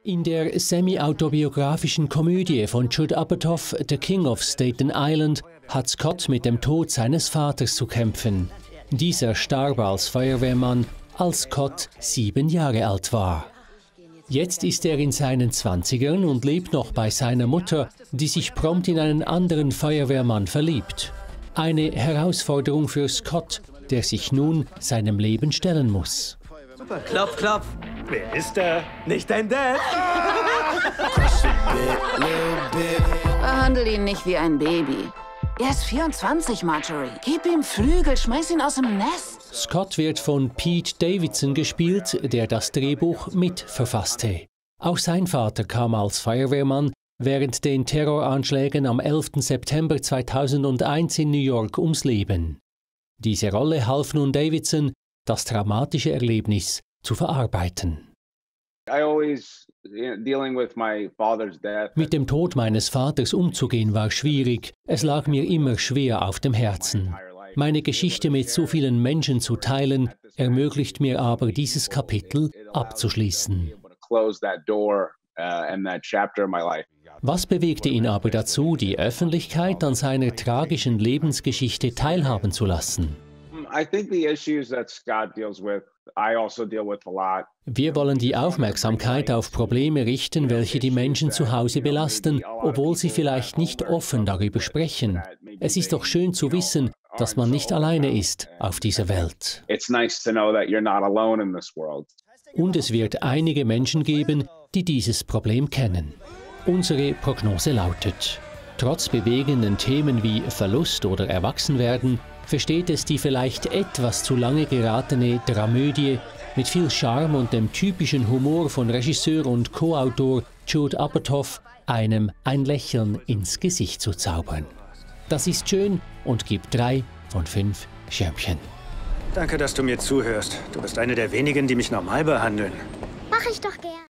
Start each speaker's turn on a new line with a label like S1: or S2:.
S1: In der semi-autobiografischen Komödie von Judd Apatow, The King of Staten Island, hat Scott mit dem Tod seines Vaters zu kämpfen. Dieser starb als Feuerwehrmann, als Scott 7 Jahre alt war. Jetzt ist er in seinen 20ern und lebt noch bei seiner Mutter, die sich prompt in einen anderen Feuerwehrmann verliebt. Eine Herausforderung für Scott, der sich nun seinem Leben stellen muss.
S2: Super, klopf, klopf.
S3: Wer ist da? Nicht dein Dad?
S4: Behandle ihn nicht wie ein Baby. Er ist 24, Marjorie. Gib ihm Flügel, schmeiß ihn aus dem Nest.
S1: Scott wird von Pete Davidson gespielt, der das Drehbuch mitverfasste. Auch sein Vater kam als Feuerwehrmann während den Terroranschlägen am 11. September 2001 in New York ums Leben. Diese Rolle half nun Davidson, das traumatische Erlebnis zu verarbeiten. Mit dem Tod meines Vaters umzugehen war schwierig. Es lag mir immer schwer auf dem Herzen. Meine Geschichte mit so vielen Menschen zu teilen, ermöglicht mir aber, dieses Kapitel abzuschließen. Was bewegte ihn aber dazu, die Öffentlichkeit an seiner tragischen Lebensgeschichte teilhaben zu lassen? Wir wollen die Aufmerksamkeit auf Probleme richten, welche die Menschen zu Hause belasten, obwohl sie vielleicht nicht offen darüber sprechen. Es ist doch schön zu wissen, dass man nicht alleine ist auf dieser Welt. Und es wird einige Menschen geben, die dieses Problem kennen. Unsere Prognose lautet: Trotz bewegenden Themen wie Verlust oder Erwachsenwerden versteht es die vielleicht etwas zu lange geratene Dramödie mit viel Charme und dem typischen Humor von Regisseur und Co-Autor Judd Apatow, einem ein Lächeln ins Gesicht zu zaubern. Das ist schön und gibt 3 von 5 Schirmchen.
S3: Danke, dass du mir zuhörst. Du bist eine der wenigen, die mich normal behandeln.
S5: Mach ich doch gern.